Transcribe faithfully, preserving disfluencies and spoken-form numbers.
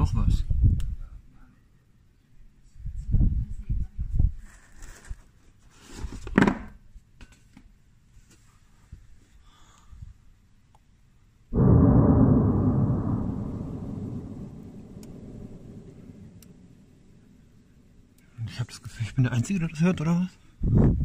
noch was. Ich habe das Gefühl, ich bin der Einzige, der das hört, oder was?